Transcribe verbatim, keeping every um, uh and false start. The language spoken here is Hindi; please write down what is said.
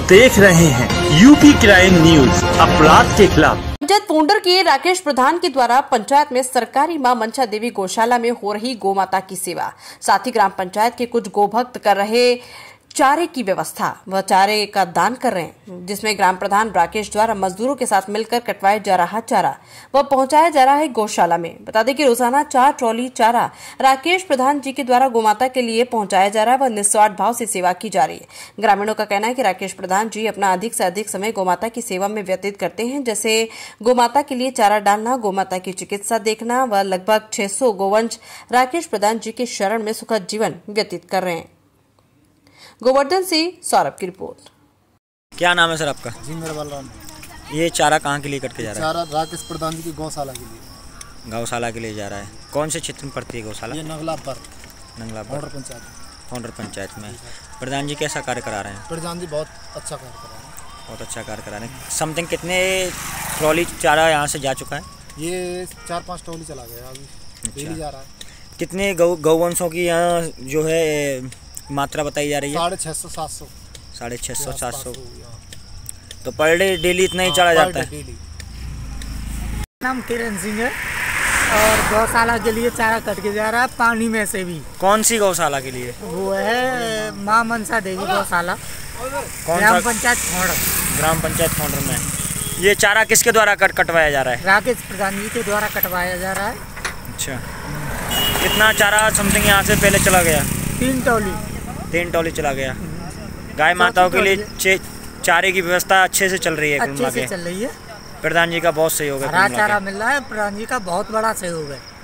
देख रहे हैं यूपी क्राइम न्यूज, अपराध के खिलाफ। पंचायत पोंडर के राकेश प्रधान के द्वारा पंचायत में सरकारी मां मंचा देवी गौशाला में हो रही गौ माता की सेवा, साथ ही ग्राम पंचायत के कुछ गोभक्त कर रहे चारे की व्यवस्था व चारे का दान कर रहे हैं, जिसमें ग्राम प्रधान राकेश द्वारा मजदूरों के साथ मिलकर कटवाया जा रहा चारा व पहुंचाया जा रहा है गौशाला में। बता दें कि रोजाना चार ट्रॉली चारा राकेश प्रधान जी के द्वारा गोमाता के लिए पहुंचाया जा रहा है व निस्वार्थ भाव से सेवा की जा रही है। ग्रामीणों का कहना है कि राकेश प्रधान जी अपना अधिक से अधिक समय गोमाता की सेवा में व्यतीत करते हैं, जैसे गोमाता के लिए चारा डालना, गोमाता की चिकित्सा देखना व लगभग छह सौ गोवंश राकेश प्रधान जी के शरण में सुखद जीवन व्यतीत कर रहे हैं। गोवर्धन से सौरभ की रिपोर्ट। क्या नाम है सर आपका? जी मेरा बलराम। ये चारा कहाँ के लिए कट के जा रहा है? चारा राकेश प्रधान जी की गौशाला के लिए। गौशाला के लिए जा रहा है। कौन से क्षेत्र में पड़ती है गौशाला? ये नंगला पर नंगला पर पंचायत फोंडर पंचायत में। प्रधान जी कैसा कार्य करा रहे हैं? प्रधान जी बहुत अच्छा कार्य करा रहे हैं। बहुत अच्छा कार्य करा रहे हैं। समथिंग कितने ट्रॉली चारा यहाँ से जा चुका है? ये चार पाँच ट्रॉली चला गया, अभी डेली जा रहा है। कितने गौ गौवंशों की यहाँ जो है मात्रा बताई जा रही है? साढ़े छः सौ सात सौ साढ़े छः सौ सात सौ तो पर डे डेली इतना ही चढ़ा जाता है। नाम किरण सिंह है और गौशाला के लिए चारा कट के जा रहा है पानी में से भी। कौन सी गौशाला के लिए? वो है मां मनसा देवी गौशाला, ग्राम पंचायत फोंडर। ग्राम पंचायत फोंडर में ये चारा किसके द्वारा कट कटवाया जा रहा है? राकेश प्रधान जी के द्वारा कटवाया जा रहा है। अच्छा, कितना चारा समथिंग यहाँ से पहले चला गया? तीन टोली तीन टोली चला गया। गाय माताओं के लिए चारे की व्यवस्था अच्छे से चल रही है? अच्छे से चल रही है। प्रधान जी का बहुत सहयोग है। हरा चारा मिल रहा है, प्रधान जी का बहुत बड़ा सहयोग है।